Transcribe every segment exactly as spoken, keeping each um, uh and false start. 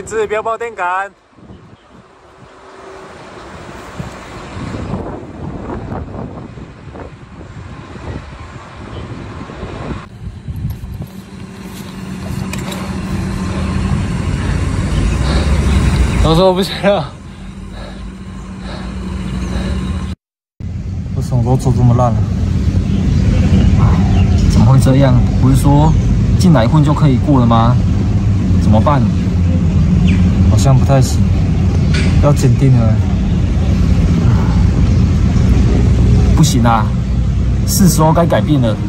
置标报电杆。我说我不行了，为什么都做这么烂了？ 怎么会这样？不是说进来混就可以过了吗？怎么办？ 好像不太行，要检定了。 不行啊，是时候该改变了。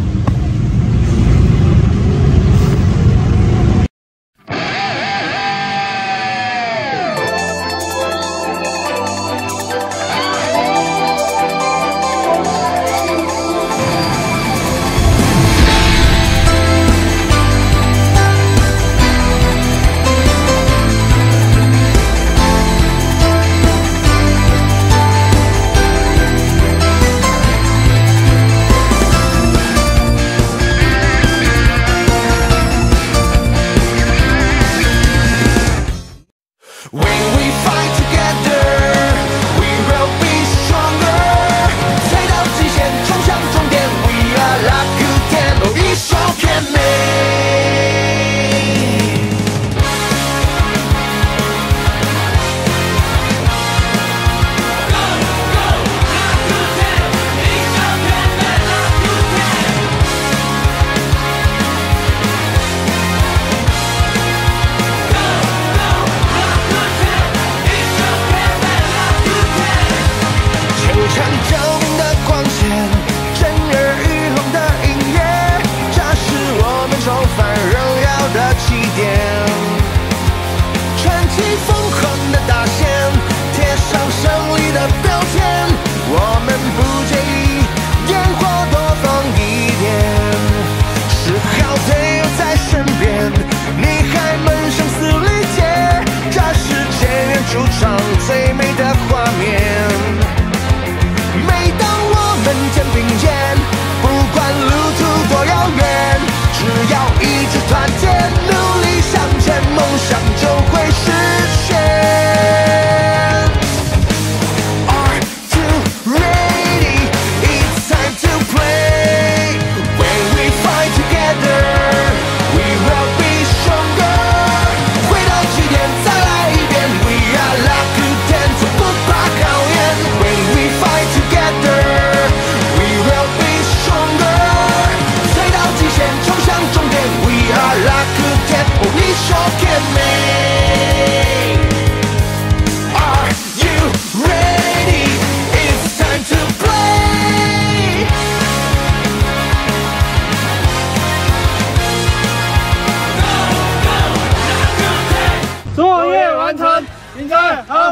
作业完成，比赛好。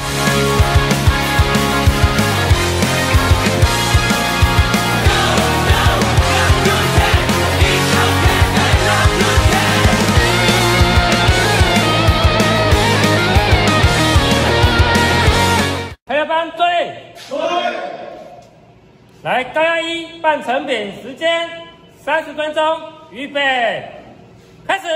培养班队，来高压一半成品时间三十分钟，预备，开始。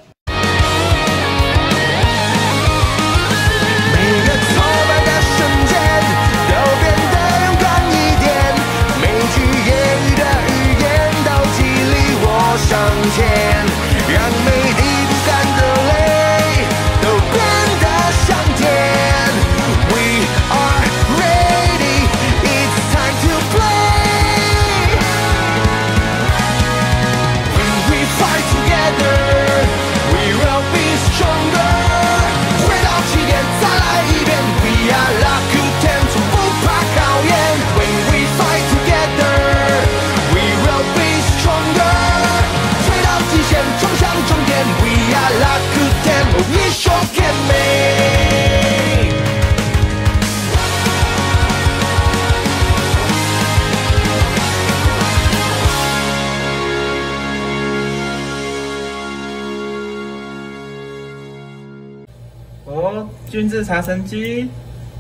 向前，让每滴不甘的泪都变得香甜。We are ready, it's time to play. When we fight together, we will be stronger. 回到起点，再来一遍。We are Rakuten， 从不怕考验。When we fight together, we will be stronger. 冲向终点 ，We are Rakuten， 一生懸命。 哦，军事查神机。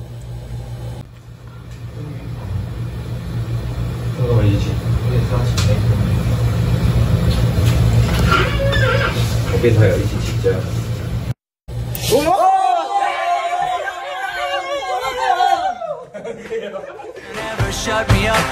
跟我一起，我也是要请那个。 我变态了，一起请假。 哦。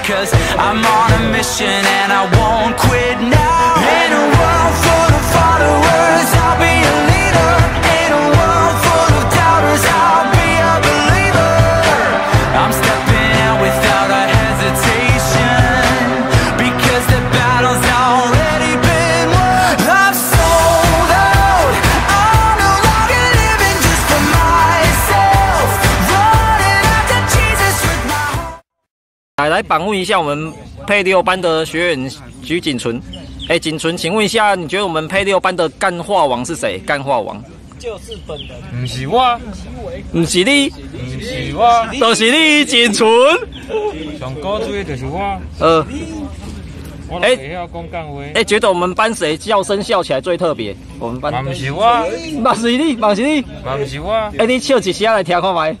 cause I'm on a mission and I won't quit now. In a world full of followers, I'll be a leader. In a world full of doubters, I'll be a believer. I'm stepping out without a hesitation, because the battle's already been won. I'm sold out, I'm no longer living just for myself, running after Jesus with my heart. 来来访问一下我们配六班的学员徐景纯。哎，景纯，请问一下，你觉得我们配六班的干话王是谁？干话王就是本人，不是我， 不是你， 不是我， 就是你景纯。 上高追的就是我。 呃， 我哎，会晓讲干话。 哎，觉得我们班谁叫声笑起来最特别？我们班。 嘛不是我， 嘛是你，嘛是你， 嘛不是我。 哎，你笑一声来听看卖。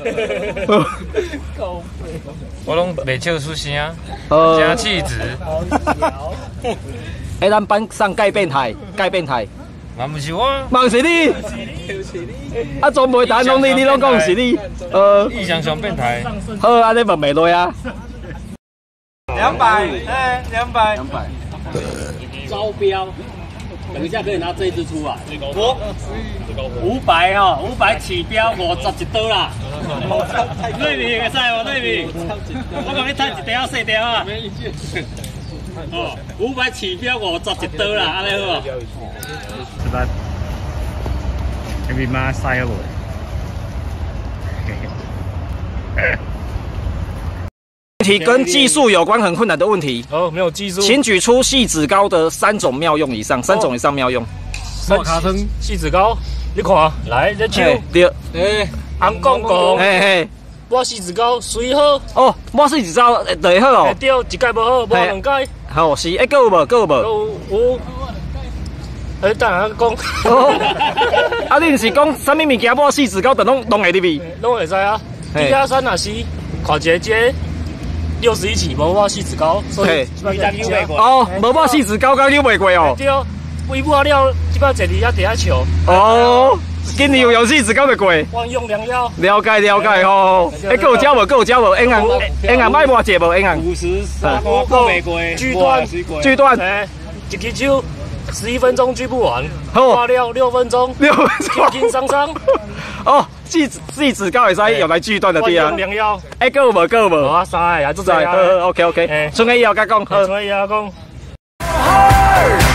我拢袂笑出声， 呃， 真气质。 哎，咱班上盖变态，盖变态。 嘛不是我， 嘛是你。啊，总袂谈拢你，你拢讲是你。呃， 异想上变态。 好，安尼问袂落啊。 两百，哎，两百， 两百。 招标，等一下可以拿这一支出来。我五百哈，五百起标，五十一刀啦。对面会使无？对面，我讲你赚一条四条啊。没意见。哦，五百起标，五十一刀啦，安尼好无？ 是吧？你咪妈塞落。 问题跟技术有关，很困难的问题。 哦，没有技术。 请举出细指膏的三种妙用以上，三种以上妙用。 莫卡通细指膏，你看，来，你手。 对。 诶，俺讲讲。 嘿嘿。 抹细指膏水好。 哦，抹细指膏就会好哦。 对，一届无好，抹两届。 好是，哎，够有无？够有无？ 有有。诶，等下讲。 哦。啊，你毋是讲啥物物件抹细指膏，就拢拢会入去？ 拢会使啊。地下山若是看一个街。六十一起，无抹细指膏，所以基本上溜袂过。 哦，无抹细指膏，敢溜袂过哦。 对，微抹了，基本上坐伫遐底下笑。 哦，今年有用细指膏就过。 万用良药。了解了解吼。哎，够有招无？够有招无？英人英人卖抹者无？英人。 五十三锅够袂过。 锯断， 锯断。 哎，一支手十一分钟锯不完， 好， 抹了六分钟， 六分钟， 轻轻松松。 哦。细细指膏会使用来锯断的对啊。 良药。 哎，够有无？够有无？ 无啊，三个啊，做在啊。 好 ，OK OK。春个以后甲讲。 春个以后讲。